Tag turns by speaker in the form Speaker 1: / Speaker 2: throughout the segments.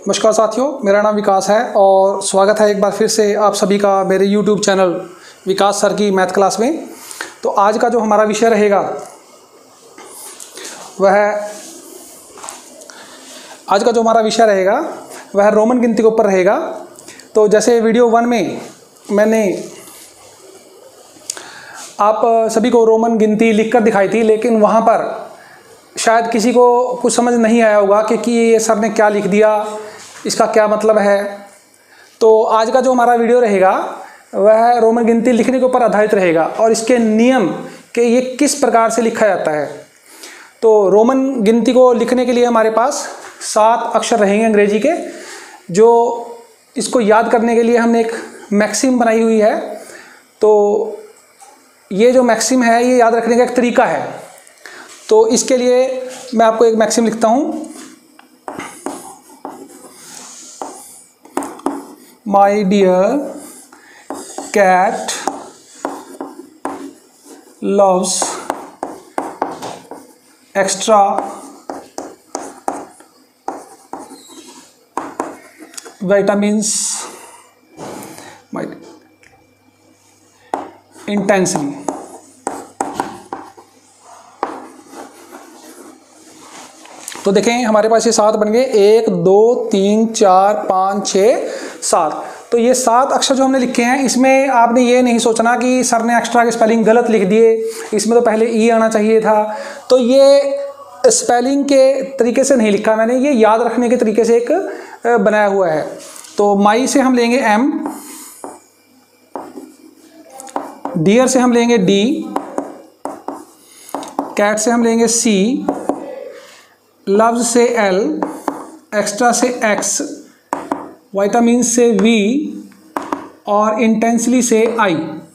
Speaker 1: नमस्कार साथियों, मेरा नाम विकास है और स्वागत है एक बार फिर से आप सभी का मेरे YouTube चैनल विकास सर की मैथ क्लास में। तो आज का जो हमारा विषय रहेगा वह रोमन गिनती के ऊपर रहेगा। तो जैसे वीडियो 1 में मैंने आप सभी को रोमन गिनती लिखकर दिखाई थी, लेकिन वहाँ पर शायद किसी को कुछ समझ नहीं आया होगा कि ये सर ने क्या लिख दिया, इसका क्या मतलब है। तो आज का जो हमारा वीडियो रहेगा वह रोमन गिनती लिखने के ऊपर आधारित रहेगा और इसके नियम कि ये किस प्रकार से लिखा जाता है। तो रोमन गिनती को लिखने के लिए हमारे पास 7 अक्षर रहेंगे अंग्रेजी के, जो इसको याद करने के लिए हमने एक मैक्सिम बनाई हुई है। तो ये जो मैक्सिम है ये याद रखने का एक तरीका है। तो इसके लिए मैं आपको एक मैक्सिम लिखता हूँ। My dear cat loves extra vitamins intensely। तो देखें हमारे पास ये 7 बन गए, 1 2 3 4 5 6 7। तो ये 7 अक्षर जो हमने लिखे हैं, इसमें आपने ये नहीं सोचना कि सर ने एक्स्ट्रा के स्पेलिंग गलत लिख दिए, इसमें तो पहले ई आना चाहिए था। तो ये स्पेलिंग के तरीके से नहीं लिखा मैंने, ये याद रखने के तरीके से एक बनाया हुआ है। तो माई से हम लेंगे एम, डियर से हम लेंगे डी, कैट से हम लेंगे सी, लव्स से एल, एक्स्ट्रा से एक्स, विटामिन से वी और इंटेंसली से आई।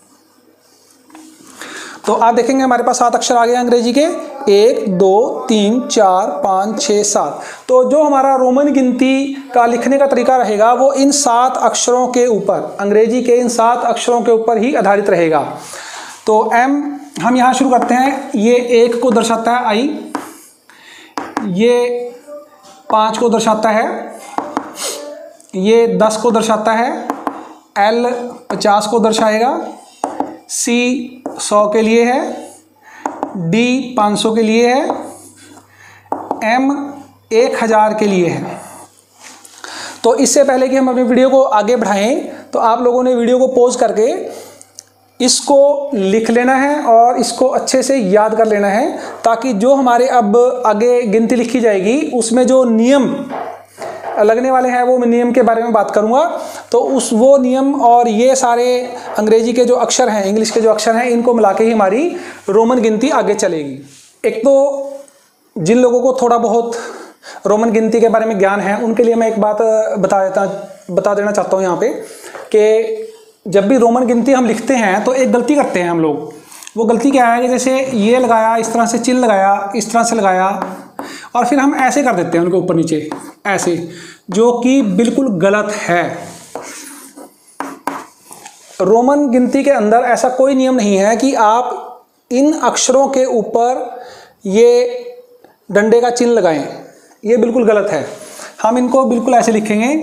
Speaker 1: तो आप देखेंगे हमारे पास 7 अक्षर आ गए अंग्रेजी के, 1 2 3 4 5 6 7। तो जो हमारा रोमन गिनती का लिखने का तरीका रहेगा वो इन 7 अक्षरों के ऊपर, अंग्रेजी के इन 7 अक्षरों के ऊपर ही आधारित रहेगा। तो एम हम यहाँ शुरू करते हैं। ये 1 को दर्शाता है आई, ये 5 को दर्शाता है, ये 10 को दर्शाता है, एल 50 को दर्शाएगा, सी 100 के लिए है, डी 500 के लिए है, एम 1000 के लिए है। तो इससे पहले कि हम अपनी वीडियो को आगे बढ़ाएं, तो आप लोगों ने वीडियो को पॉज करके इसको लिख लेना है और इसको अच्छे से याद कर लेना है, ताकि जो हमारे अब आगे गिनती लिखी जाएगी उसमें जो नियम लगने वाले हैं वो मैं नियम के बारे में बात करूंगा। तो वो नियम और ये सारे अंग्रेजी के जो अक्षर हैं, इंग्लिश के जो अक्षर हैं, इनको मिला के ही हमारी रोमन गिनती आगे चलेगी। एक तो जिन लोगों को थोड़ा बहुत रोमन गिनती के बारे में ज्ञान है, उनके लिए मैं एक बात बता देना चाहता हूँ यहाँ पे, कि जब भी रोमन गिनती हम लिखते हैं तो एक गलती करते हैं हम लोग। वो गलती क्या है कि जैसे ये लगाया, इस तरह से चिन्ह लगाया, इस तरह से लगाया और फिर हम ऐसे कर देते हैं उनके ऊपर नीचे ऐसे, जो कि बिल्कुल गलत है। रोमन गिनती के अंदर ऐसा कोई नियम नहीं है कि आप इन अक्षरों के ऊपर ये डंडे का चिन्ह लगाएं, ये बिल्कुल गलत है। हम इनको बिल्कुल ऐसे लिखेंगे,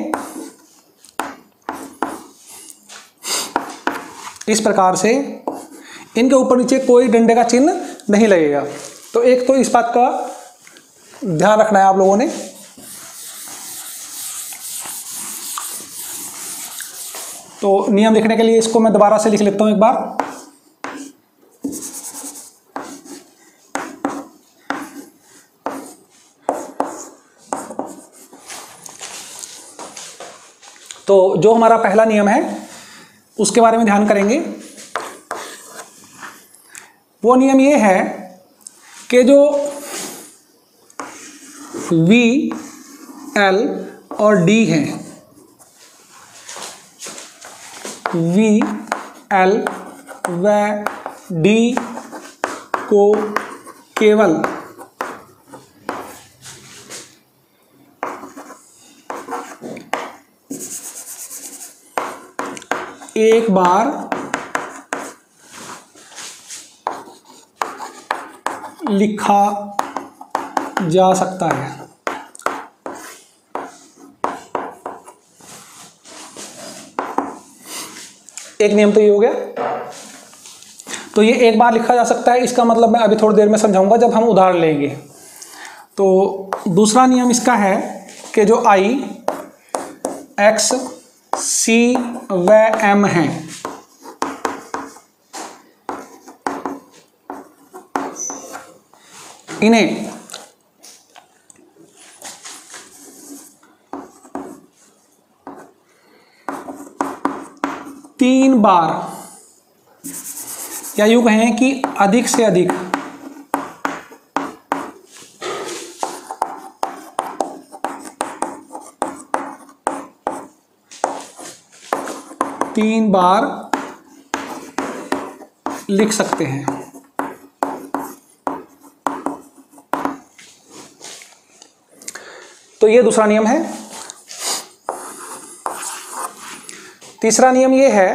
Speaker 1: इस प्रकार से, इनके ऊपर नीचे कोई डंडे का चिन्ह नहीं लगेगा। तो एक तो इस बात का ध्यान रखना है आप लोगों ने। तो नियम लिखने के लिए इसको मैं दोबारा से लिख लेता हूं एक बार। तो जो हमारा पहला नियम है उसके बारे में ध्यान करेंगे। वो नियम ये है कि जो V, L और D हैं, V, L व D को केवल एक बार लिखा जा सकता है। एक नियम तो ये हो गया। तो ये एक बार लिखा जा सकता है, इसका मतलब मैं अभी थोड़ी देर में समझाऊंगा जब हम उदाहरण लेंगे। तो दूसरा नियम इसका है कि जो I, X, C व M हैं, इन्हें तीन बार, या यूं कहें कि अधिक से अधिक तीन बार लिख सकते हैं। तो ये दूसरा नियम है। तीसरा नियम ये है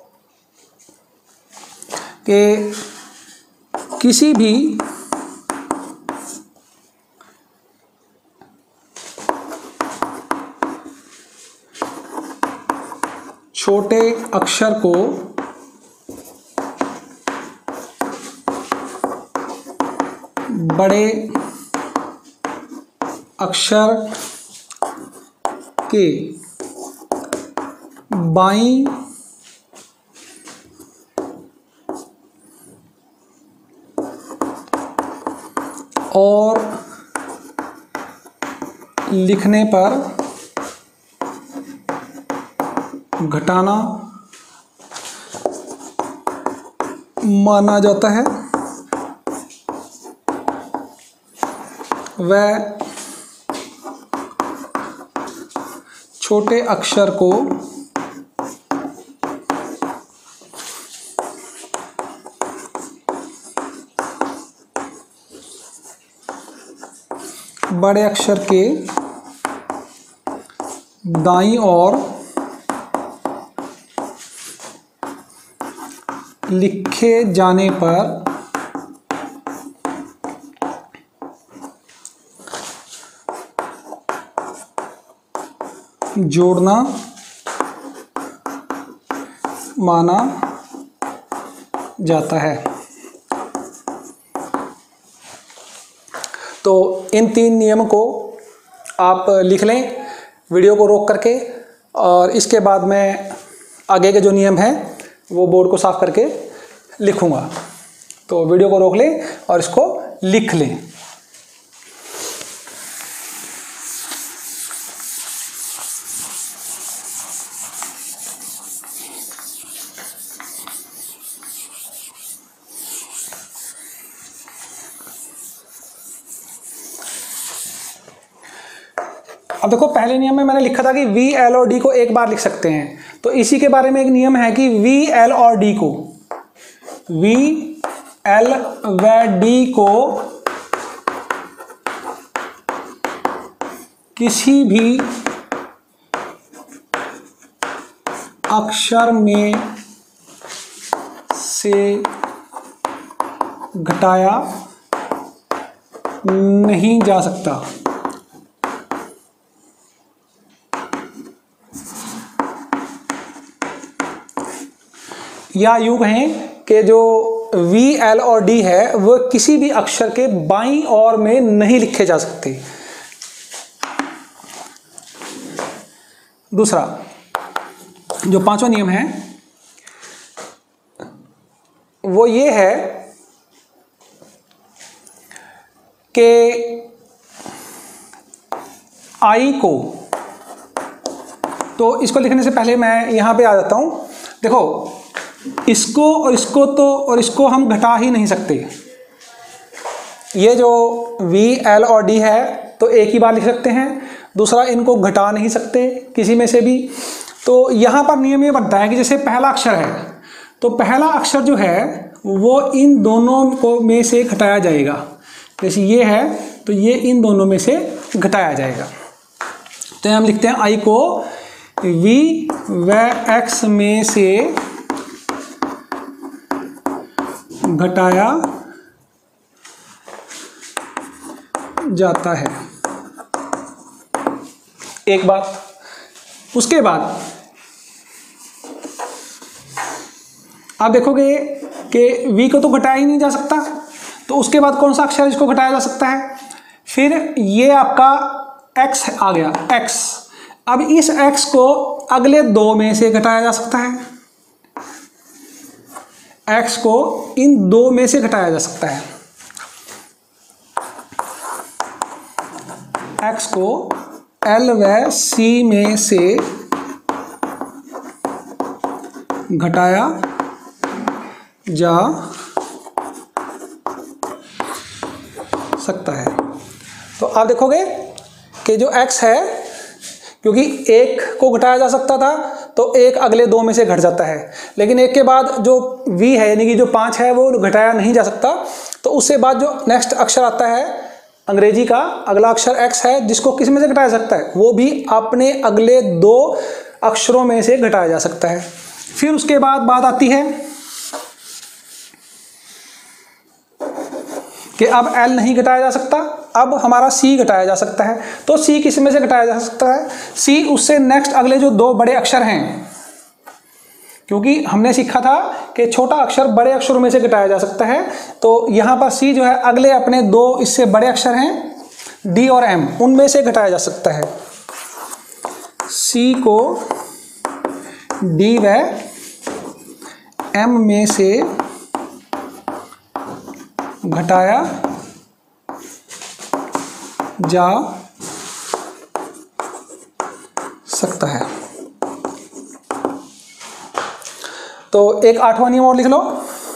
Speaker 1: कि किसी भी छोटे अक्षर को बड़े अक्षर के बाईं और लिखने पर घटाना माना जाता है। वह छोटे अक्षर को बड़े अक्षर के दाईं ओर लिखे जाने पर जोड़ना माना जाता है। तो इन तीन नियम को आप लिख लें वीडियो को रोक करके, और इसके बाद मैं आगे के जो नियम हैं वो बोर्ड को साफ करके लिखूंगा। तो वीडियो को रोक लें और इसको लिख लें। अब देखो, पहले नियम में मैंने लिखा था कि V, L और D को एक बार लिख सकते हैं। तो इसी के बारे में एक नियम है कि V, L और D को, V, L व D को किसी भी अक्षर में से घटाया नहीं जा सकता। या यूं कहें कि जो V, L और D है वो किसी भी अक्षर के बाईं ओर में नहीं लिखे जा सकते। दूसरा जो पांचवा नियम है वो ये है कि I को, तो इसको लिखने से पहले मैं यहां पे आ जाता हूं। देखो, इसको और इसको हम घटा ही नहीं सकते। ये जो V, L और D है तो एक ही बार लिख सकते हैं। दूसरा, इनको घटा नहीं सकते किसी में से भी। तो यहाँ पर नियम ये बनता है कि जैसे पहला अक्षर है तो पहला अक्षर जो है वो इन दोनों को में से घटाया जाएगा। जैसे ये है तो ये इन दोनों में से घटाया जाएगा। तो हम लिखते हैं I को V व X में से घटाया जाता है। एक बात। उसके बाद आप देखोगे कि वी को तो घटाया ही नहीं जा सकता, तो उसके बाद कौन सा अक्षर इसको घटाया जा सकता है? फिर ये आपका x आ गया, x। अब इस x को अगले दो में से घटाया जा सकता है, x को इन दो में से घटाया जा सकता है, x को L व C में से घटाया जा सकता है। तो आप देखोगे कि जो x है, क्योंकि एक को घटाया जा सकता था तो एक अगले दो में से घट जाता है, लेकिन एक के बाद जो v है यानी कि जो 5 है वो घटाया नहीं जा सकता, तो उससे बाद जो नेक्स्ट अक्षर आता है अंग्रेजी का अगला अक्षर x है, जिसको किस में से घटाया जा सकता है? वो भी अपने अगले दो अक्षरों में से घटाया जा सकता है। फिर उसके बाद बात आती है कि अब L नहीं घटाया जा सकता, अब हमारा C घटाया जा सकता है। तो C किस में से घटाया जा सकता है? C उससे नेक्स्ट अगले जो दो बड़े अक्षर हैं, क्योंकि हमने सीखा था कि छोटा अक्षर बड़े अक्षरों में से घटाया जा सकता है, तो यहाँ पर C जो है अगले अपने दो इससे बड़े अक्षर हैं D और M, उनमें से घटाया जा सकता है। C को D व M में से घटाया जा सकता है। तो एक 8वां नियम और लिख लो,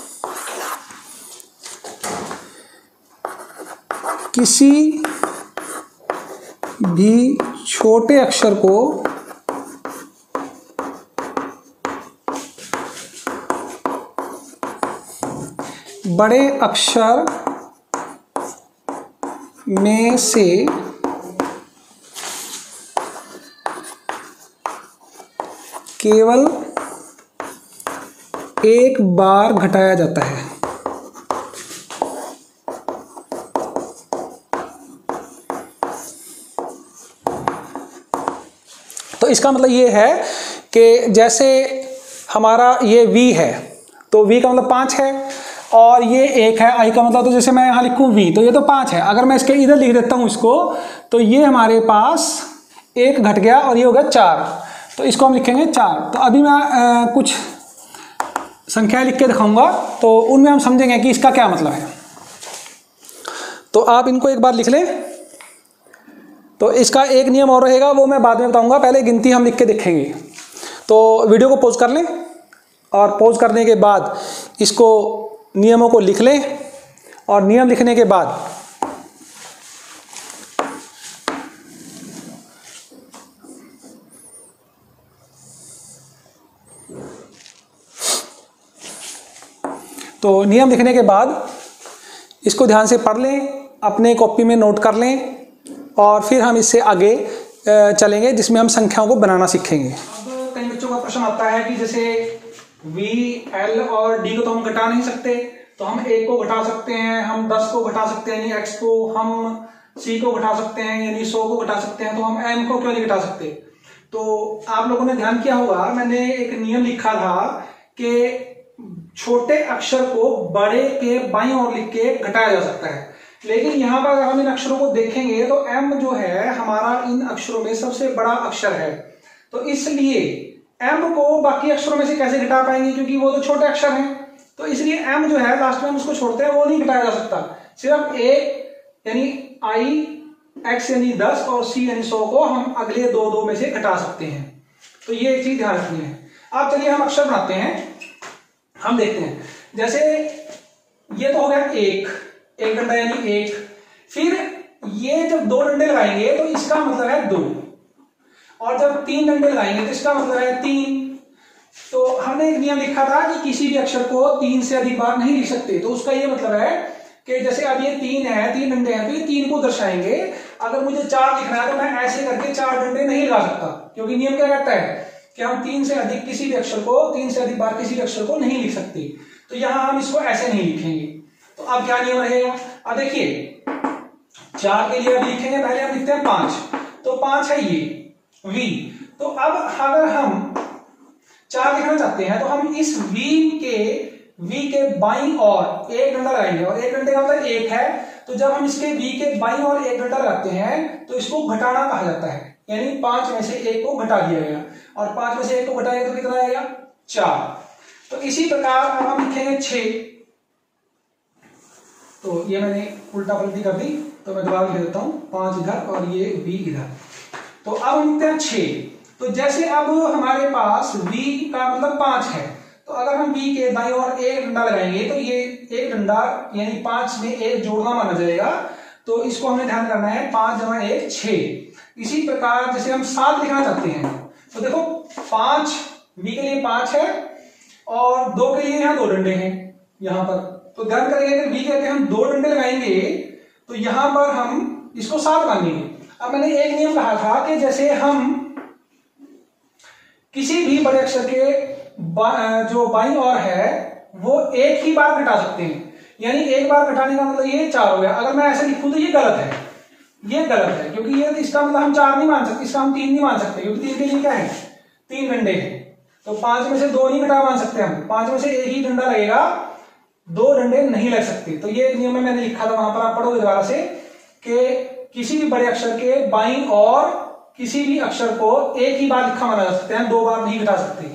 Speaker 1: किसी भी छोटे अक्षर को बड़े अक्षर में से केवल एक बार घटाया जाता है। तो इसका मतलब ये है कि जैसे हमारा ये v है, तो v का मतलब 5 है और ये 1 है, i का मतलब, तो जैसे मैं यहाँ लिखूँ v, तो ये तो 5 है। अगर मैं इसके इधर लिख देता हूँ इसको, तो ये हमारे पास 1 घट गया और ये हो गया 4, तो इसको हम लिखेंगे 4। तो अभी मैं कुछ संख्याएं लिख के दिखाऊंगा, तो उनमें हम समझेंगे कि इसका क्या मतलब है। तो आप इनको एक बार लिख लें। तो इसका एक नियम और रहेगा, वो मैं बाद में बताऊंगा, पहले गिनती हम लिख के देखेंगे। तो वीडियो को पॉज कर लें और पॉज करने के बाद इसको नियमों को लिख लें, और नियम लिखने के बाद तो नियम लिखने के बाद इसको ध्यान से पढ़ लें, अपने कॉपी में नोट कर लें, और फिर हम इससे आगे चलेंगे जिसमें हम संख्याओं को बनाना सीखेंगे। अब कई बच्चों का प्रश्न आता है कि जैसे V, L और D को तो हम घटा नहीं सकते, तो हम 1 को घटा सकते हैं, हम 10 को घटा सकते हैं यानी X को, हम C को घटा सकते हैं यानी 100 को घटा सकते हैं, तो हम M को क्यों नहीं घटा सकते? तो आप लोगों ने ध्यान किया होगा, मैंने एक नियम लिखा था कि छोटे अक्षर को बड़े के बाईं ओर लिख के घटाया जा सकता है, लेकिन यहाँ पर अगर हम इन अक्षरों को देखेंगे तो M जो है हमारा इन अक्षरों में सबसे बड़ा अक्षर है, तो इसलिए M को बाकी अक्षरों में से कैसे घटा पाएंगे, क्योंकि वो तो छोटे अक्षर हैं। तो इसलिए M जो है लास्ट में हम उसको छोड़ते हैं, वो नहीं घटाया जा सकता। सिर्फ A यानी I, X यानी 10 और C यानी 100 को हम अगले दो में से घटा सकते हैं। तो ये एक चीज ध्यान रखनी है। अब चलिए हम अक्षर बनाते हैं, हम देखते हैं। जैसे ये तो हो गया एक डंडा यानी 1, फिर ये जब 2 डंडे लगाएंगे तो इसका मतलब है 2, और जब 3 डंडे लगाएंगे तो इसका मतलब है 3। तो हमने एक नियम लिखा था कि किसी भी अक्षर को 3 से अधिक बार नहीं लिख सकते, तो उसका ये मतलब है कि जैसे अब ये 3 है, 3 डंडे हैं, तो ये 3 को दर्शाएंगे। अगर मुझे 4 लिखना है तो मैं ऐसे करके 4 डंडे नहीं लगा सकता, क्योंकि नियम क्या कहता है कि हम 3 से अधिक किसी भी अक्षर को, 3 से अधिक बार किसी भी अक्षर को नहीं लिख सकते। तो यहां हम इसको ऐसे नहीं लिखेंगे। तो अब क्या नियम रहेगा? अब देखिए 4 के लिए अब लिखेंगे, पहले हम लिखते हैं 5, तो 5 है ये V। तो अब अगर हम 4 लिखना चाहते हैं तो हम इस v के बाईं ओर एक डंडा लगाएंगे, और एक डंडे का मतलब 1 है, तो जब हम इसके v के बाईं ओर एक डंडा लगाते हैं तो इसको घटाना कहा जाता है, यानी 5 में से 1 को घटा दिया गया, और 5 में से 1 को घटाएंगे तो कितना आएगा 4। तो इसी प्रकार अब हम लिखेंगे 6, तो ये मैंने उल्टा पलटी कर दी, तो मैं दोबारा लिख देता हूं 5 इधर और ये v इधर। तो अब हम लिखते हैं 6। तो जैसे अब हमारे पास v का मतलब 5 है, तो अगर हम v के दाईं ओर एक डंडा लगाएंगे तो ये एक डंडा यानी 5 में 1 जोड़ना माना जाएगा, तो इसको हमें ध्यान करना है 5 जमा 1 6। इसी प्रकार जैसे हम 7 लिखना चाहते हैं तो देखो 5 v के लिए 5 है और 2 के लिए यहाँ 2 डंडे हैं यहां पर, तो ध्यान करेंगे अगर v के आगे हम 2 डंडे लगाएंगे तो यहां पर हम इसको 7 मानेंगे। अब मैंने एक नियम कहा था कि जैसे हम किसी भी बड़े अक्षर के जो बाईं ओर है वो एक ही बार घटा सकते हैं, यानी एक बार घटाने का मतलब ये 4 हो गया। अगर मैं ऐसे लिखूं तो ये गलत है, ये गलत है, क्योंकि ये इसका मतलब हम 4 नहीं मान सकते, इसका हम 3 नहीं मान सकते, क्योंकि 3 के लिए क्या है 3 डंडे हैं, तो 5 में से 2 नहीं घटा मान सकते हम, 5 में से एक ही डंडा लगेगा, 2 डंडे नहीं लग सकते। तो ये नियम में मैंने लिखा था, वहां पर आप पढ़ोगे दोबारा से कि किसी भी बड़े अक्षर के बाईं और किसी भी अक्षर को एक ही बार लिखा माना जा सकते हैं, 2 बार नहीं घटा सकते।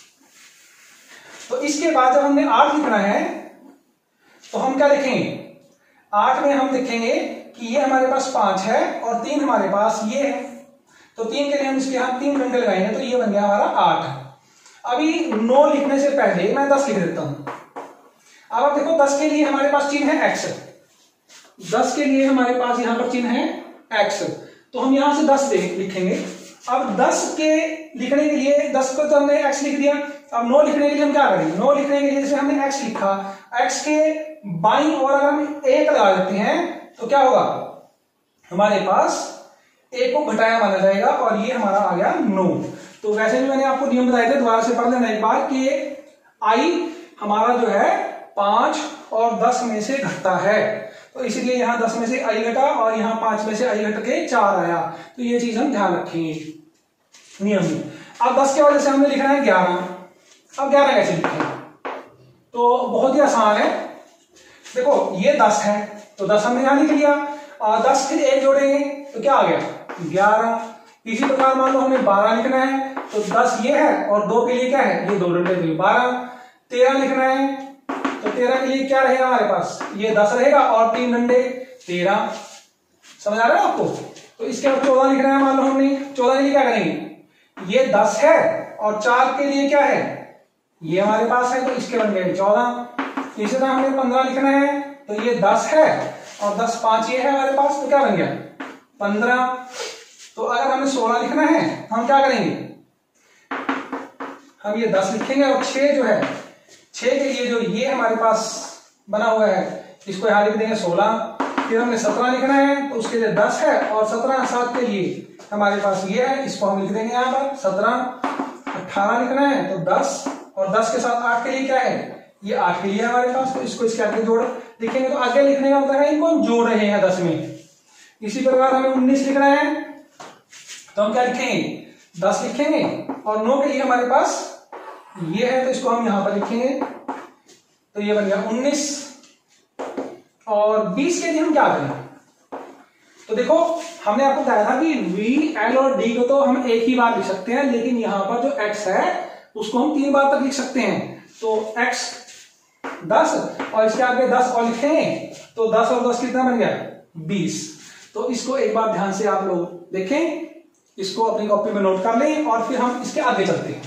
Speaker 1: तो इसके बाद जब हमने 8 लिखना है तो हम क्या लिखेंगे, 8 में हम लिखेंगे कि ये हमारे पास 5 है और 3 हमारे पास ये है, तो 3 के लिए हम इसके यहां 3 डंडे लगाएंगे, तो ये बन गया हमारा 8। अभी 9 लिखने से पहले मैं 10 लिख देता हूं। अब आप देखो 10 के लिए हमारे पास चिन्ह है x, 10 के लिए हमारे पास यहां पर चिन्ह है x, तो हम यहां से 10 लिखेंगे। अब 10 के लिखने के लिए 10 को तो हमने x लिख दिया, अब 9 लिखने के लिए हम क्या करेंगे, 9 लिखने के लिए जैसे हमने x लिखा, x के बाईं ओर अगर हम 1 लगा देते हैं तो क्या होगा, हमारे पास 1 को घटाया माना जाएगा और ये हमारा आ गया 9। तो वैसे भी मैंने आपको नियम बताए थे, दोबारा से पढ़ लेना एक बार कि i हमारा जो है 5 और 10 में से घटता है, तो इसलिए यहां 10 में से i घटा और यहां 5 में से i घट के 4 आया, तो ये चीज हम ध्यान रखेंगे नियम में। अब 10 के वजह से हमने लिखना है 11। अब 11 कैसे लिखें, तो बहुत ही आसान है, देखो ये 10 है तो 10 हमने यहां लिख लिया, और 10 फिर 1 जोड़ेंगे तो क्या आ गया 11। इसी प्रकार मान लो हमें 12 लिखना है, तो 10 ये है और 2 के लिए क्या है ये 2 डंडे, तो 12। 13 लिखना है तो 13 के लिए क्या रहेगा हमारे पास, ये 10 रहेगा और 3 डंडे 13। समझ आ रहा है आपको। तो इसके बाद 14 लिखना है, मान लो हमने 14 के लिए क्या करेंगे, ये 10 है और 4 के लिए क्या है ये हमारे पास है, तो इसके बन गए 14। इसी तरह हमें 15 लिखना है, तो ये 10 है और 10 5 ये है हमारे पास, तो क्या बन गया 15। तो अगर हमें 16 लिखना है तो हम क्या करेंगे, हम ये 10 लिखेंगे और 6 जो है 6 के लिए जो ये हमारे पास बना हुआ है इसको यहां लिख देंगे 16। फिर हमें 17 लिखना है तो उसके लिए 10 है और 17 7 के लिए हमारे पास ये है, इसको हम लिख देंगे यहां पर 17। 18 लिखना है तो 10 और 10 के साथ 8 के लिए क्या है ये 8 के लिए हमारे पास, तो इसको इसके आगे जोड़ लिखेंगे, तो आगे लिखने का मतलब है इनको हम जोड़ रहे हैं 10 में। इसी प्रकार हमें 19 लिखना है तो हम क्या लिखेंगे 10 लिखेंगे और 9 के लिए हमारे पास ये है, तो इसको हम यहां पर लिखेंगे, तो ये बन गया 19। और 20 के लिए हम क्या करें, तो देखो हमने आपको बताया था कि V, L और D को तो हम एक ही बार लिख सकते हैं, लेकिन यहां पर जो X है उसको हम 3 बार तक लिख सकते हैं। तो X 10 और इसके आगे 10 और लिखेंगे तो 10 और 10 कितना बन गया 20। तो इसको एक बार ध्यान से आप लोग देखें, इसको अपनी कॉपी में नोट कर लें और फिर हम इसके आगे चलते हैं।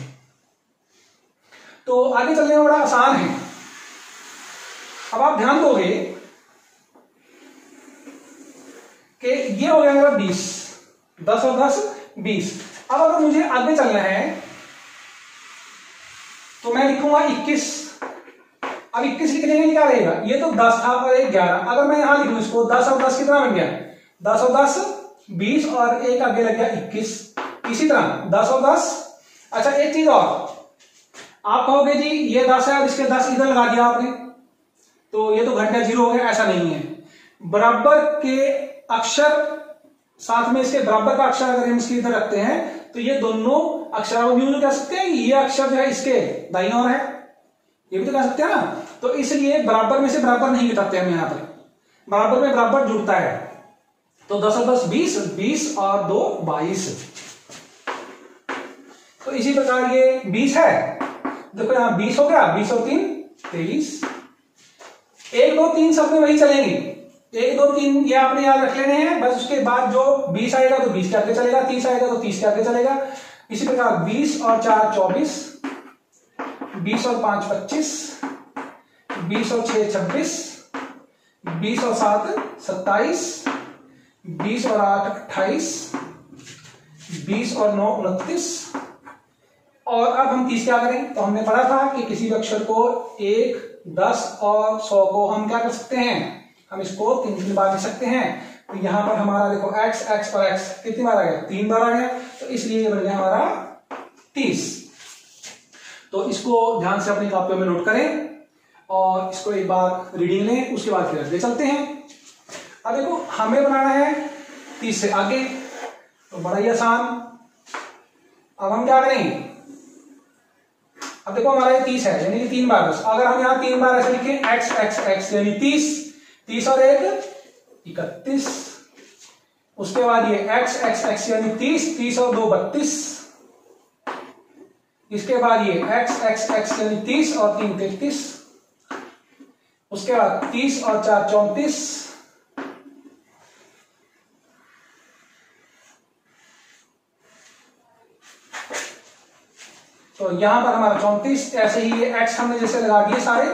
Speaker 1: तो आगे चलने में बड़ा आसान है। अब आप ध्यान दोगे कि ये हो गया मेरा 20, 10 और 10 20। अब अगर मुझे आगे चलना है तो मैं लिखूंगा 21। अब 21 लिखने में क्या रहेगा, ये तो 10 था और एक 11। अगर मैं यहां लिखूं इसको 10 और 10 कितना बन गया 10 और 10 20 और एक आगे लग गया 21। इसी तरह 10 और 10। अच्छा एक चीज और, आप कहोगे जी ये 10 है और इसके 10 इधर लगा दिया आपने तो ये तो घट गया 0 हो गया, ऐसा नहीं है। बराबर के अक्षर साथ में इसके बराबर का अक्षर अगर हम इसके इधर रखते हैं तो ये दोनों अक्षर हम यूं कह सकते हैं ये अक्षर जो है इसके दाईं ओर है, ये भी तो कह सकते हैं ना। तो इसलिए बराबर में से बराबर नहीं घटाते हम यहाँ पर, बराबर में बराबर जुड़ता है। तो 10 और 10 20, 20 और 2 22। तो इसी प्रकार ये 20 है, देखो यहां 20 हो गया, 20 और 3 23। 1 2 3 सब में वही चलेंगे, 1 2 3 ये आपने याद रख लेने हैं बस। उसके बाद जो 20 आएगा तो 20 के आगे चलेगा, 30 आएगा तो 30 के आगे चलेगा। इसी प्रकार 20 और 4 24, 20 और 5 25, 20 और 6 26, 20 और 7 27, 20 और 8 28, 20 और 9 29। और अब हम 30 क्या करें, तो हमने पढ़ा था कि किसी भी अक्षर को 1, 10 और 100 को हम क्या कर सकते हैं, हम इसको 3 बार लिख सकते हैं। तो यहां पर हमारा देखो x x और x कितनी बार आ गया, 3 बार आ गया। तो इसलिए ये बन गया हमारा 30। तो इसको ध्यान से अपनी कॉपियों में नोट करें और इसको एक बार रीडिंग लें, उसके बाद फिर आगे चलते हैं। अब देखो हमें बनाना है 30 से आगे, तो बड़ा ही आसान। अब हम क्या करेंगे, अब देखो हमारा ये 30 है यानी कि 3 बार। बस अगर हम यहाँ 3 बार ऐसे लिखें x x x यानी 30, 30 और 1 31। उसके बाद ये x x x यानी 30, 30 और 2 32। इसके बाद ये x x x यानी 30 और 3 33। उसके बाद 30 और 4 34। तो यहां पर हमारा 34। ऐसे ही ये x हमने जैसे लगा दिए सारे,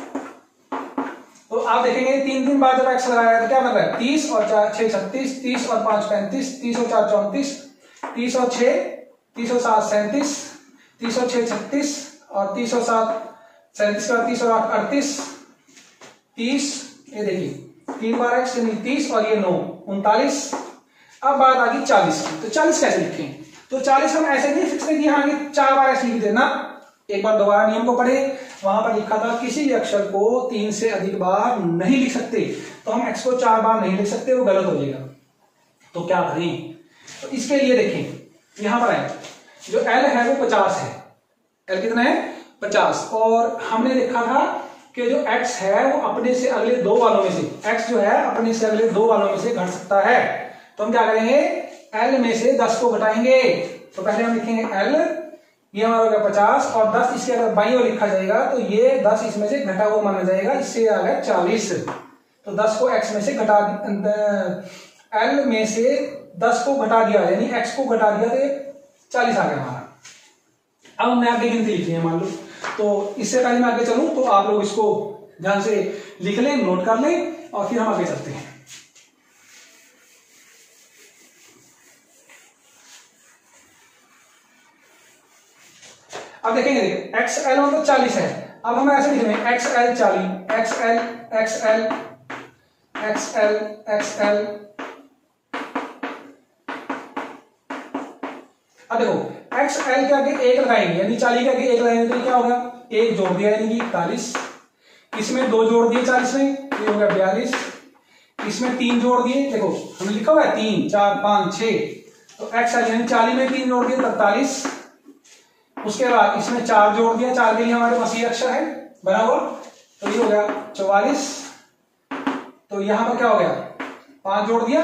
Speaker 1: तो आप देखेंगे 3 बार जब x लगाया तो क्या बन रहा है, 30 और 4 6 36, 30 और 5 35, 30 और 4 34, 30 और 6 30 और 7 37, 30 और 6 36 और 30 और 7 37 का 30 और 8 38, 30 ये देखिए 3 बार x यानी 30 और ये 9 39। अब बात आ गई 40 की, तो 40 कैसे लिखें, तो 40 हम ऐसे नहीं फिक्स नहीं कि हाँ 4 बार ऐसे लिख देना। एक बार दोबारा नियम को पढ़े, वहां पर लिखा था किसी भी अक्षर को 3 से अधिक बार नहीं लिख सकते। तो हम x को 4 बार नहीं लिख सकते, वो गलत हो जाएगा। तो क्या करें, तो इसके लिए देखें यहां पर है जो l है वो 50 है। l कितना है 50। और हमने लिखा था कि जो x है वो अपने से अगले 2 वालों में से, x जो है अपने से अगले 2 वालों में से घट सकता है। तो हम क्या करेंगे, l में से 10 को घटाएंगे। तो पहले हम लिखेंगे l, ये हमारा हो गया 50 और 10 इसके अगर बाईं ओर लिखा जाएगा तो ये 10 इसमें से घटा हुआ माना जाएगा, इससे आ गया 40। तो 10 को x में से घटा, l में से 10 को घटा दिया यानी x को घटा दिया तो 40 आ गया हमारा। अब हमने आगे गिनती लिखी है मान लो, तो इससे पहले मैं आगे चलूं तो आप लोग इसको ध्यान से लिख लें, नोट कर लें और फिर हम आगे चलते हैं। अब देखेंगे XL मतलब 40 है। अब हम ऐसे लिख रहे हैं XL 40, XL XL XL XL। अब देखो XL के आगे 1 लगाएंगे यानी 40 के आगे 1 लगाएंगे तो क्या होगा, 1 जोड़ दिया यानी कि 41। इसमें 2 जोड़ दिए 40 में, ये हो गया 42। इसमें 3 जोड़ दिए, देखो हमने लिखा हुआ है 3 4 5 6, तो XL यानी 40 में 3 जोड़ दिए 43। उसके बाद इसमें 4 जोड़ दिया, 4 के लिए हमारे पास ये अक्षर है बना हुआ, तो ये हो गया 44। तो यहां पर क्या हो गया, 5 जोड़ दिया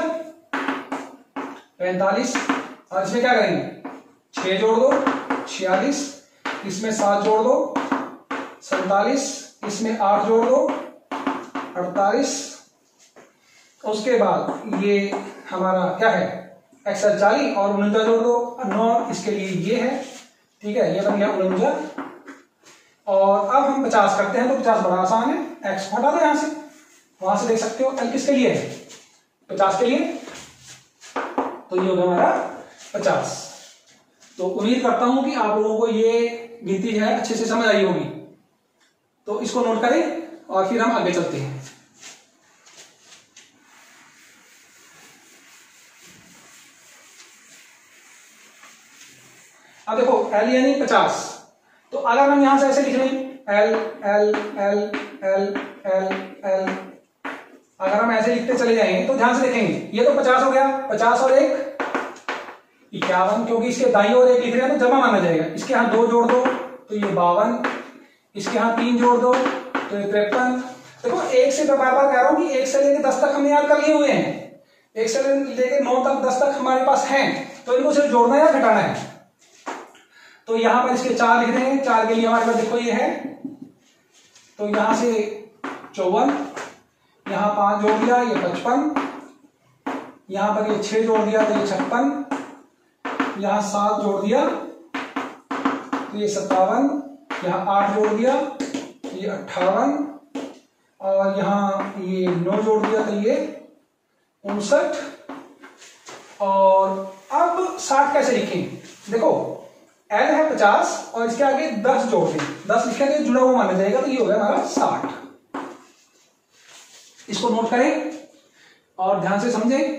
Speaker 1: 45। और इसमें क्या करेंगे, 6 जोड़ दो 46, इसमें 7 जोड़ दो 47, इसमें 8 जोड़ दो 48। उसके बाद ये हमारा क्या है XL 40 और 49 जोड़ दो 9, इसके लिए ये है, ठीक है, ये बन गया 49। और अब हम 50 करते हैं तो 50 बड़ा आसान है, x को हटा दो यहां से, वहां से देख सकते हो l किसके लिए है, 50 के लिए। तो ये हो गया हमारा 50। तो उम्मीद करता हूं कि आप लोगों को ये गिनती जो है अच्छे से समझ आई होगी। तो इसको नोट करें और फिर हम आगे चलते हैं। अब देखो L यानी 50, तो अगर हम यहां से ऐसे लिख लें L L L L L L अगर हम ऐसे लिखते चले जाएंगे तो ध्यान से देखेंगे, ये तो 50 हो गया, 50 और 1 51, क्योंकि इसके दाई और 1 लिख रहे हैं तो जमा माना जाएगा। इसके यहाँ 2 जोड़ दो तो ये 52, इसके यहाँ 3 जोड़ दो तो ये 53। देखो 1 से मैं बार बार कह रहा हूं कि 1 से लेकर 10 तक हमने याद कर लिए हुए हैं, 1 से लेकर 9 तक 10 तक हमारे पास हैं, तो इनको सिर्फ जोड़ना या घटाना है। तो यहां पर इसके 4 लिख रहे हैं, 4 के लिए हमारे पास देखो ये है, तो यहां से 54, यहां 5 जोड़ दिया ये 55, यहां पर ये 6 जोड़ दिया तो ये 56, यहां 7 जोड़ दिया तो ये 57, यहां 8 जोड़ दिया ये 58, और यहां ये 9 जोड़ दिया तो ये 59। और अब 60 कैसे लिखें? देखो L है 50 और इसके आगे 10 जोड़ दें, 10 लिखेंगे जुड़ा हुआ माना जाएगा, तो ये हो गया हमारा 60। इसको नोट करें और ध्यान से समझें।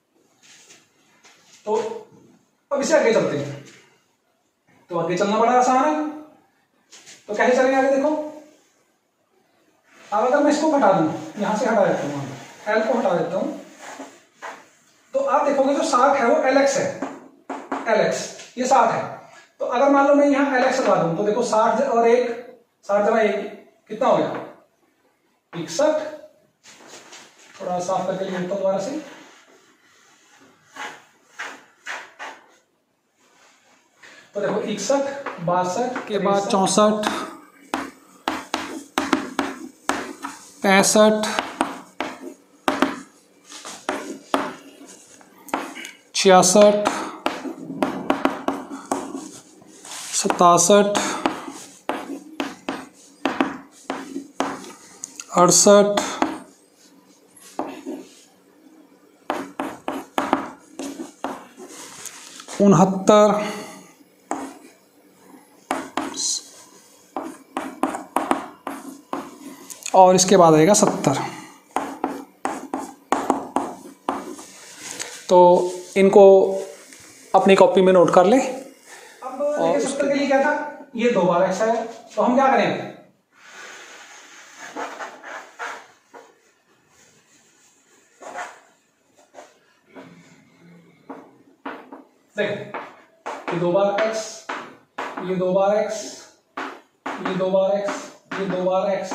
Speaker 1: तो अब इसे आगे चलते हैं, तो आगे चलना बड़ा आसान है। तो कैसे चलेंगे आगे? देखो अब अगर मैं इसको हटा दूं, यहां से हटा देता हूं, L को हटा देता हूं, तो आप देखोगे जो 60 है वो LX है, LX ये 60 है। तो अगर मान लो मैं यहां LX लगा दूं तो देखो 60 और 1, 60 जमा 1 कितना हो गया? 61। थोड़ा साफ करके लिखता हूं दोबारा से। तो देखो 61, 62 के बाद 64, 65, 66, 67, 68, 69, और इसके बाद आएगा 70। तो इनको अपनी कॉपी में नोट कर लें। अब और 70 के लिए क्या था? ये 2 बार x है, तो हम क्या करेंगे? देखो ये 2 बार x, ये 2 बार x, ये 2 बार x, ये 2 बार x,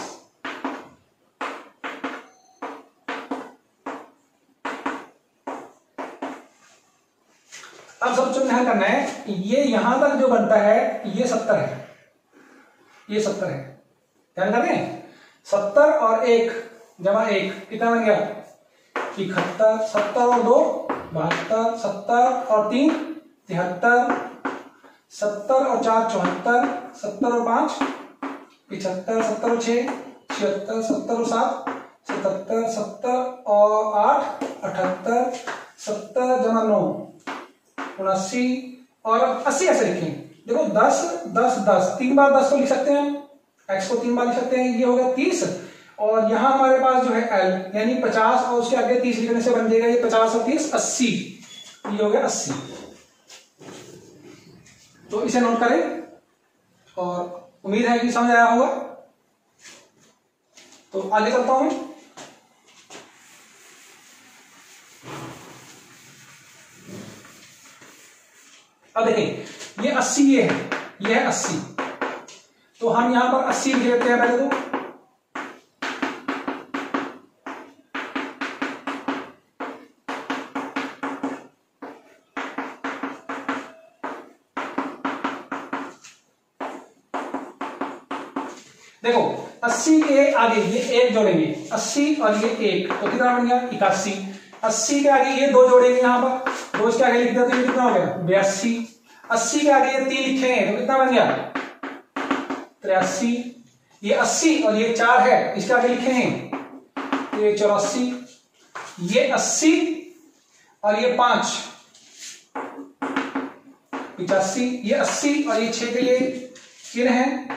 Speaker 1: अब सब जो ध्यान करना है, ये यहां तक जो बनता है ये 70 है, ये 70 है, ध्यान कर रहे हैं? 70 और 1 जमा 1 कितना बन गया? 71, 70 और 2 72, 70 और 3 73, 70 और 4 74, 70 और 5 75, 70 और 6 76, 70 और 7 77, 70 और 8 78, 70 जमा 9 79, और 80 ऐसे लिखें। देखो 10 10 10 3 बार 10 को लिख सकते हैं, x को 3 बार लिख सकते हैं, ये हो गया 30। और यहां हमारे पास जो है L यानी 50 और उसके आगे 30 लिखने से बन जाएगा ये 50 और 30 80, ये हो गया 80। तो इसे नोट करें और उम्मीद है कि समझ आया होगा। तो आगे चलता हूं। अब देखें ये 80 ये है 80, तो हम यहां पर 80 लिख लेते हैं पहले तो। देखो 80 के आगे ये 1 जोड़ेंगे, 80 और ये 1 तो कितना बन गया? 81। 80 के आगे ये 2 जोड़ेंगे, यहां पर 2 इसके आगे लिख दिया तो ये कितना हो गया? 82। 80 के आगे ये 3 लिखेंगे तो कितना बन गया? 83। ये 80 और ये 4 है, इसके आगे लिखेंगे तो ये 84। ये 80 और ये 5 85। ये 80 और ये 6 के लिए चिन्ह है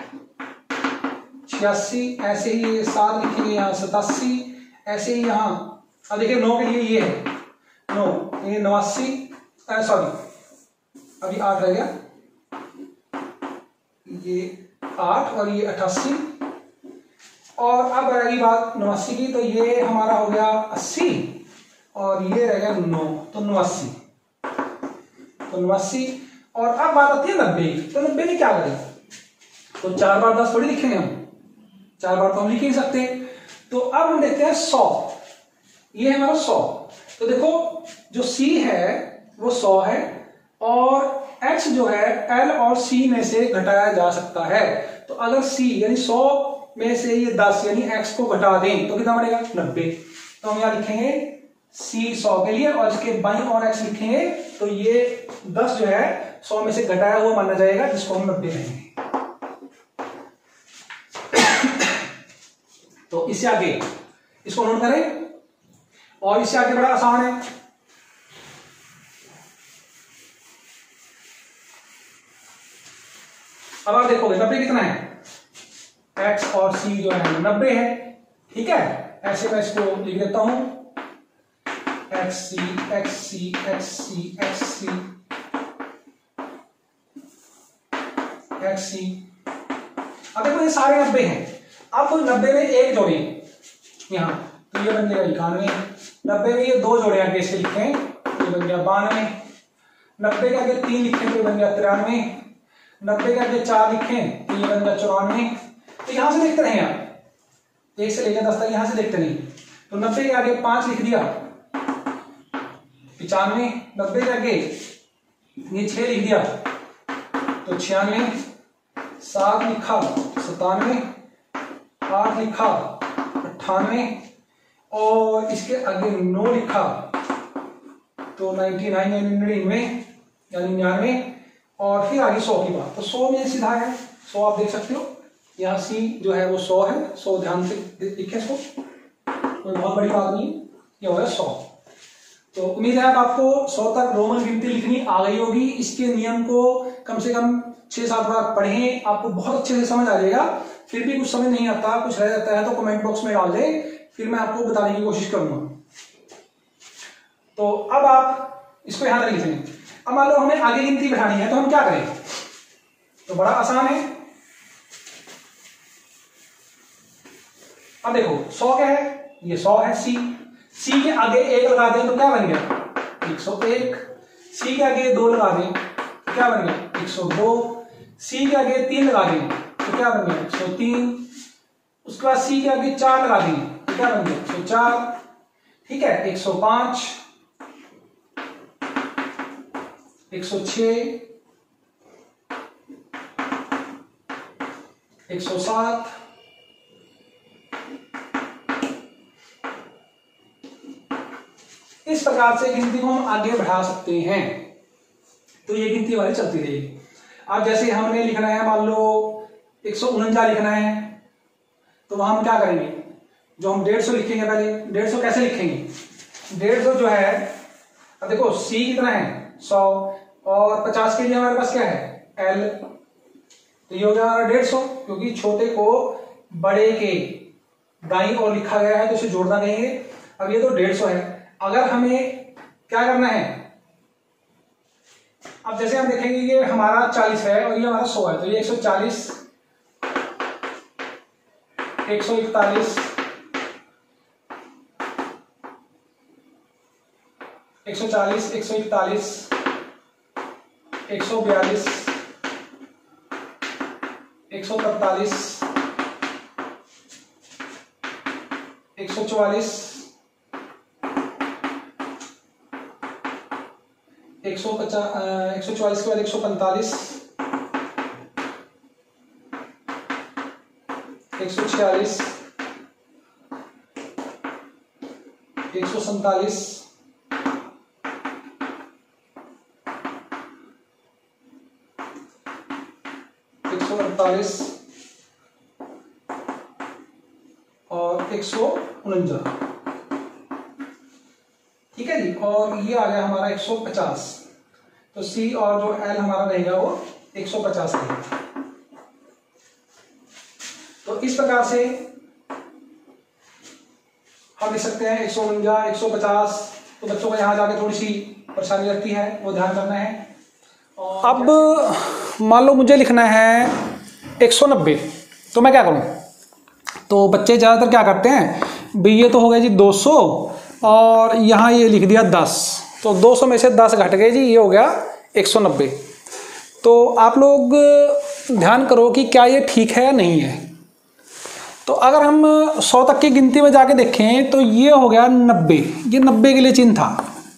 Speaker 1: 86। ऐसे ही ये 7 लिखेंगे यहाँ 87। ऐसे ही यहाँ अब देखिए 9 के लिए ये है 9, ये 89, सॉरी अभी 8 रह गया, ये 8 और ये 88। और अब रहेगी बात 89 की, तो ये हमारा हो गया 80 और ये रह गया 9, तो 89, तो 89। और अब बात आती है 90 की, तो 90 में क्या करें, तो 4 बार 10 थोड़ी लिखेंगे हम, 4 बार तो हम लिख ही सकते। तो अब हम देखते हैं 100, ये है हमारा 100। तो देखो जो C है वो 100 है और X जो है L और C में से घटाया जा सकता है। तो अगर C यानी 100 में से ये 10 यानी X को घटा दें तो कितना बनेगा 90। तो हम यहां लिखेंगे C 100 के लिए और इसके बाईं और X लिखेंगे, तो ये 10 जो है 100 में से घटाया हुआ माना जाएगा, जिसको हम 90 कहेंगे। तो इससे आगे इसको नोट करें और इससे आगे बड़ा आसान है। अब आप देखोगे 90 कितना है, X और C जो है 90 है, ठीक है। ऐसे मैं इसको लिख देता हूं XC XC XC XC XC। अब देखो ये सारे 90 हैं, अब 90 में एक जोड़े यहां, तो ये बन गया 91। 90 में ये 2 जोड़े आगे इसके लिखे, तो ये बन गया 92। 90 के आगे 3 लिखे तो ये बन गया 93। 90 के आगे 4 लिखे तो ये बन गया 94। तो यहां से देखते रहे आप, 1 से लेकर 10 तक यहां से देखते नहीं। तो 90 के आगे 5 लिख दिया 95। 90 के आगे ये 6 लिख दिया तो 96। 7 लिखा 97। 8 लिखा 98 और इसके आगे 9 लिखा तो 99 यानी 99 यानी 99 और फिर आगे 100 की बात। तो 100 में सीधा है 100, आप देख सकते हो यहाँ C जो है वो 100 है, 100 ध्यान से लिखे इसको, कोई बहुत बड़ी बात नहीं, ये हो गया 100। तो उम्मीद है आपको 100 तक रोमन गिनती लिखनी आ गई होगी। इसके नियम को कम से कम 6-7 बार पढ़ें, आपको बहुत अच्छे से समझ आ जाएगा। फिर भी कुछ समझ नहीं आता, कुछ रह जाता है तो कमेंट बॉक्स में डाल दें, फिर मैं आपको बताने की कोशिश करूंगा। तो अब आप इसको यहां तक लिखेंगे। अब मान लो हमें आगे गिनती बढ़ानी है तो हम क्या करें, तो बड़ा आसान है। अब देखो 100 क्या है, ये 100 है। C के आगे 1 लगा दें तो क्या बन गया 101। C के आगे 2 लगा दें तो क्या बन गया 102। C के आगे 3 लगा दें तो क्या बन गया 103। उसके बाद C के आगे 4 लगा दें तो क्या बन गया 104, ठीक है। 105, 106, 107, इस प्रकार से गिनती को हम आगे बढ़ा सकते हैं। तो ये गिनती हमारी चलती रहेगी। अब जैसे हमने लिखना है मान लो 149 लिखना है, तो वहां हम क्या करेंगे, जो हम 150 लिखेंगे, पहले 150 कैसे लिखेंगे, 150 जो है, अब देखो C कितना है 100 और 50 के लिए हमारे पास क्या है L, तो ये हो गया हमारा 150, क्योंकि छोटे को बड़े के दाईं ओर लिखा गया है तो इसे जोड़ना कहेंगे। अब ये तो 150 है। अगर हमें क्या करना है, अब जैसे हम देखेंगे ये हमारा 40 है और ये हमारा 100 है, तो ये 140, 141, 140, 141, 142, 143, 144, 140 के बाद 145, 146, 147, 148 और 149, ठीक है जी। और ये आ गया हमारा 150, तो C और जो L हमारा रहेगा वो 150 रहेगा। तो इस प्रकार से हम लिख सकते हैं 149, 150। तो बच्चों को यहाँ जाके थोड़ी सी परेशानी लगती है, वो ध्यान करना है। और अब मान लो मुझे लिखना है 190, तो मैं क्या करूँ, तो बच्चे ज़्यादातर क्या करते हैं भाई, ये तो हो गया जी 200 और यहाँ ये लिख दिया 10, तो 200 में से 10 घट गए जी, ये हो गया 190। तो आप लोग ध्यान करो कि क्या ये ठीक है या नहीं है। तो अगर हम 100 तक की गिनती में जाके देखें तो ये हो गया 90, ये 90 के लिए चिन्ह था।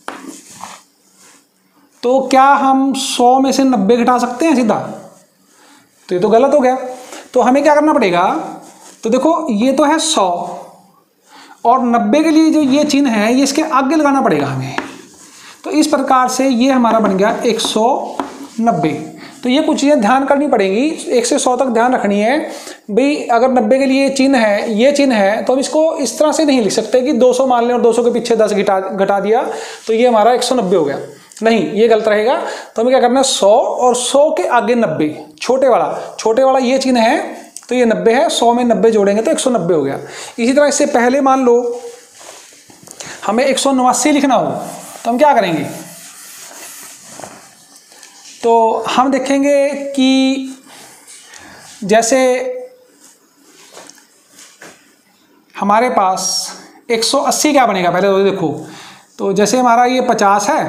Speaker 1: तो क्या हम 100 में से 90 घटा सकते हैं सीधा? तो ये तो गलत हो गया। तो हमें क्या करना पड़ेगा, तो देखो ये तो है 100 और 90 के लिए जो ये चिन्ह है ये इसके आगे लगाना पड़ेगा हमें। तो इस प्रकार से ये हमारा बन गया 190। तो ये कुछ चीज़ें ध्यान करनी पड़ेंगी, 1 से 100 तक ध्यान रखनी है भाई। अगर 90 के लिए चिन्ह है, ये चिन्ह है, तो हम इसको इस तरह से नहीं लिख सकते कि 200 मान लें और 200 के पीछे 10 घटा दिया तो ये हमारा 190 हो गया, नहीं, ये गलत रहेगा। तो हमें क्या करना है, 100 और 100 के आगे 90, छोटे वाला ये चिन्ह है तो ये 90 है, 100 में 90 जोड़ेंगे तो 190 हो गया। इसी तरह इससे पहले मान लो हमें 189 लिखना हो तो हम क्या करेंगे, तो हम देखेंगे कि जैसे हमारे पास 180 क्या बनेगा पहले तो देखो। तो जैसे हमारा ये 50 है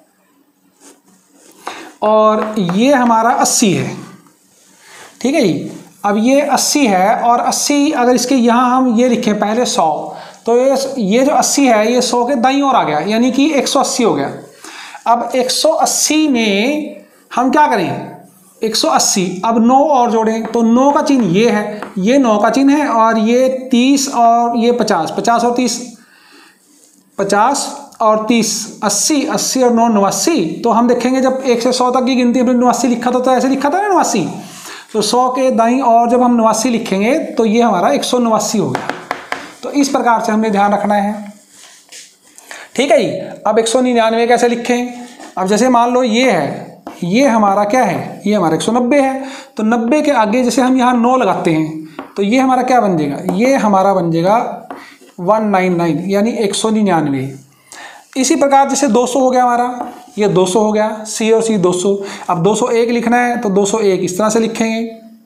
Speaker 1: और ये हमारा 80 है, ठीक है जी। अब ये 80 है और 80 अगर इसके यहाँ हम ये लिखें पहले 100, तो ये जो 80 है ये 100 के दाईं ओर आ गया, यानी कि 180 हो गया। अब 180 में हम क्या करें, 180 अब 9 और जोड़ें तो 9 का चिन्ह ये है, ये 9 का चिन्ह है और ये 30 और ये 50, 50 और 30, 50 और 30, 80, 80 और 9, 89। तो हम देखेंगे जब 1 से 100 तक की गिनती हमने 89 लिखा था तो ऐसे लिखा था ना 89, तो 100 के दाईं और जब हम 89 लिखेंगे तो ये हमारा 189 हो गया। तो इस प्रकार से हमें ध्यान रखना है, ठीक है जी। अब 199 कैसे लिखें, अब जैसे मान लो ये है, ये हमारा क्या है, ये हमारा 190 है, तो 90 के आगे जैसे हम यहाँ 9 लगाते हैं तो ये हमारा क्या बन जाएगा, ये हमारा बन जाएगा 199 यानी 199। इसी प्रकार जैसे 200 हो गया हमारा, ये 200 हो गया, सी और सी 200। अब 201 लिखना है तो 201 इस तरह से लिखेंगे।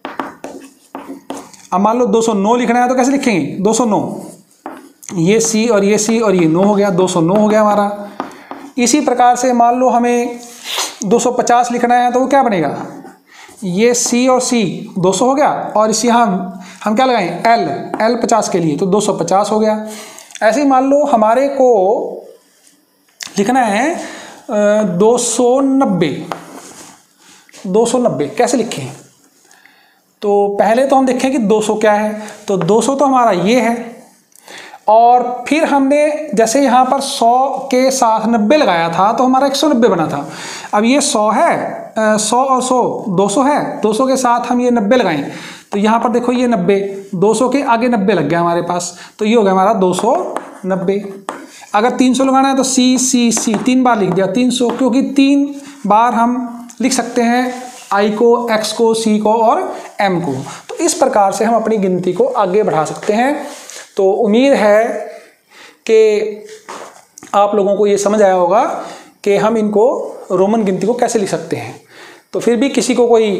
Speaker 1: अब मान लो 209 लिखना है तो कैसे लिखेंगे, 209, ये सी और ये सी और ये 9 हो गया, 209 हो गया हमारा। इसी प्रकार से मान लो हमें 250 लिखना है तो वो क्या बनेगा, ये सी और सी 200 हो गया और इस यहाँ हम क्या लगाएं, एल 50 के लिए, तो 250 हो गया। ऐसे ही मान लो हमारे को लिखना है 290 कैसे लिखें। तो पहले तो हम देखें कि 200 क्या है, तो 200 तो हमारा ये है और फिर हमने जैसे यहाँ पर 100 के साथ 90 लगाया था तो हमारा 190 बना था। अब ये 100 है, 100 और 100 200 है, 200 के साथ हम ये 90 लगाएं तो यहाँ पर देखो ये 90, 200 के आगे 90 लग गया हमारे पास, तो ये हो गया हमारा 290। अगर 300 लगाना है तो सी सी सी 3 बार लिख दिया 300, क्योंकि 3 बार हम लिख सकते हैं आई को, एक्स को, सी को और एम को। तो इस प्रकार से हम अपनी गिनती को आगे बढ़ा सकते हैं। तो उम्मीद है कि आप लोगों को ये समझ आया होगा कि हम इनको रोमन गिनती को कैसे लिख सकते हैं। तो फिर भी किसी को कोई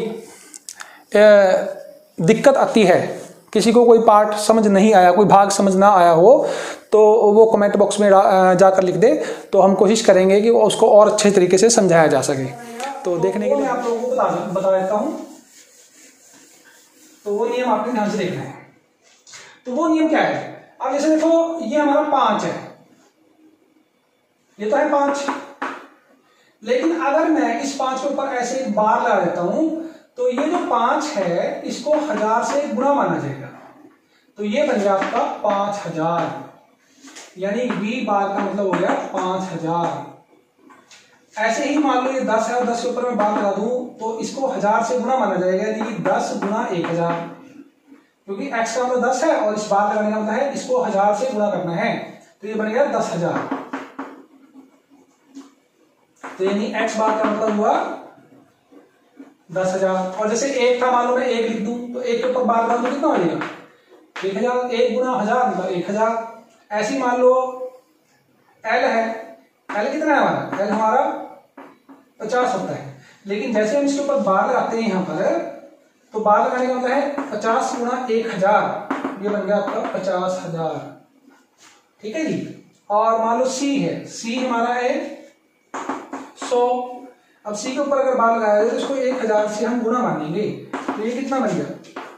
Speaker 1: दिक्कत आती है, किसी को कोई पार्ट समझ नहीं आया, कोई भाग समझ ना आया हो, तो वो कमेंट बॉक्स में जाकर लिख दे, तो हम कोशिश करेंगे कि उसको और अच्छे तरीके से समझाया जा सके। तो देखने के लिए मैं आप लोगों को बता देता हूँ। तो वो नियम आपने ध्यान से देखना है। तो वो नियम क्या है, अब जैसे देखो ये हमारा 5 है, ये तो है 5, लेकिन अगर मैं इस 5 के ऊपर ऐसे एक बार लगा देता हूं तो ये जो 5 है इसको 1000 से गुणा माना जाएगा, तो ये बन गया आपका 5000, यानी V बार का मतलब हो गया 5000। ऐसे ही मान लो ये 10 है और 10 के ऊपर मैं बार लगा दूं तो इसको 1000 से गुणा माना जाएगा, यानी 10 गुणा 1000, क्योंकि x का मतलब 10 है और इस बार लगाने का मतलब है इसको 1000 से गुणा करना है, तो ये बनेगा 10000। तो यानी x बार का मतलब हुआ 10000। और जैसे 1 था, मान लो मैं 1 लिख दूं तो 1 के ऊपर बार लगा दूं कितना बनेगा 1000, 1 गुणा 1000 मतलब 1000। ऐसी मान लो l है, l कितना है हमारा, l हमारा 50 होता है, लेकिन जैसे हम इसके ऊपर बार लगाते हैं यहाँ पर, तो बार लगाने का मतलब है 50 गुणा 1000, ये बन गया आपका 50,000। ठीक है जी। और मान लो सी है, सी हमारा है 100। अब सी के ऊपर अगर बार लगाया जाए तो इसको 1000 से हम गुना मानेंगे, तो ये कितना बन गया,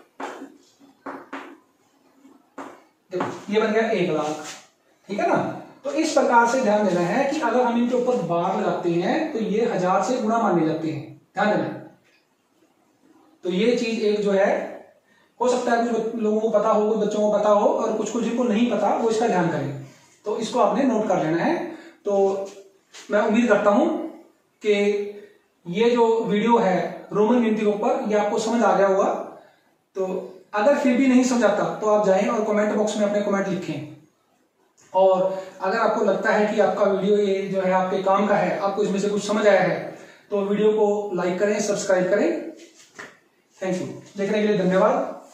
Speaker 1: देखो ये बन गया 1 लाख। ठीक है ना। तो इस प्रकार से ध्यान देना है कि अगर हम इनके ऊपर बार लगाते हैं तो ये 1000 से गुना माने जाते हैं, ध्यान देना। तो ये चीज एक जो है, हो सकता है कुछ लोगों को पता हो, कुछ बच्चों को पता हो, और कुछ जिनको नहीं पता वो इसका ध्यान करें। तो इसको आपने नोट कर लेना है। तो मैं उम्मीद करता हूं कि ये जो वीडियो है रोमन गिनती के ऊपर ये आपको समझ आ गया होगा। तो अगर फिर भी नहीं समझ आता तो आप जाएं और कमेंट बॉक्स में अपने कमेंट लिखें। और अगर आपको लगता है कि आपका वीडियो ये जो है आपके काम का है, आपको इसमें से कुछ समझ आया है, तो वीडियो को लाइक करें, सब्सक्राइब करें। Thank you. देखने के लिए धन्यवाद।